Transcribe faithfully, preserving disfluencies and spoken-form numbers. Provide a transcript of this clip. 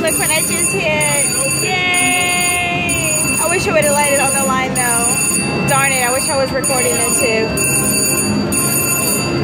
look what I just hit. Yay! I wish I would have landed on the line though. Darn it, I wish I was recording it too.